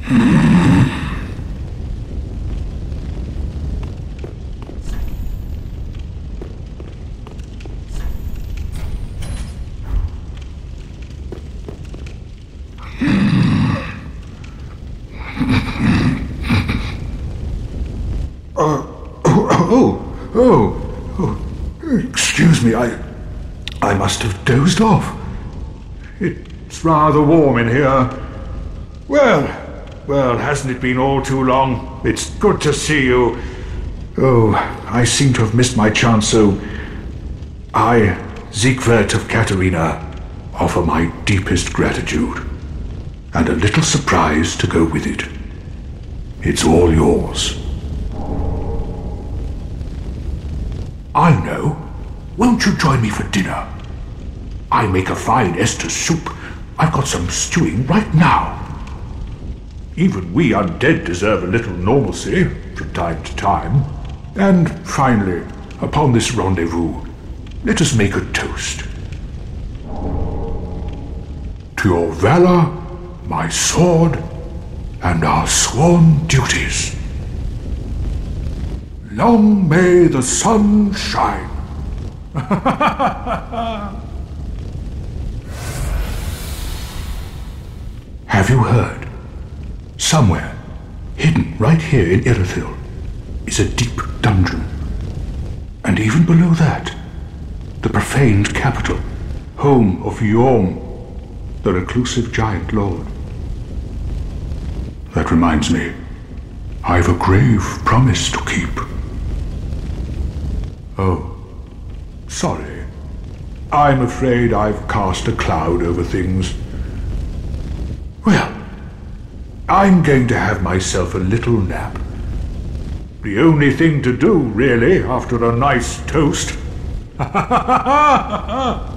Excuse me, I must have dozed off. It's rather warm in here. Well, hasn't it been all too long? It's good to see you. Oh, I seem to have missed my chance, so I, Siegwart of Catarina, offer my deepest gratitude, and a little surprise to go with it. It's all yours. I know. Won't you join me for dinner? I make a fine Estus soup. I've got some stewing right now. Even we undead deserve a little normalcy from time to time. And finally, upon this rendezvous, let us make a toast. To your valor, my sword, and our sworn duties. Long may the sun shine. Have you heard? Somewhere, hidden right here in Irithyll, is a deep dungeon. And even below that, the profaned capital, home of Yhorm, the reclusive giant lord. That reminds me, I've a grave promise to keep. Oh, sorry. I'm afraid I've cast a cloud over things. Well, I'm going to have myself a little nap. The only thing to do, really, after a nice toast.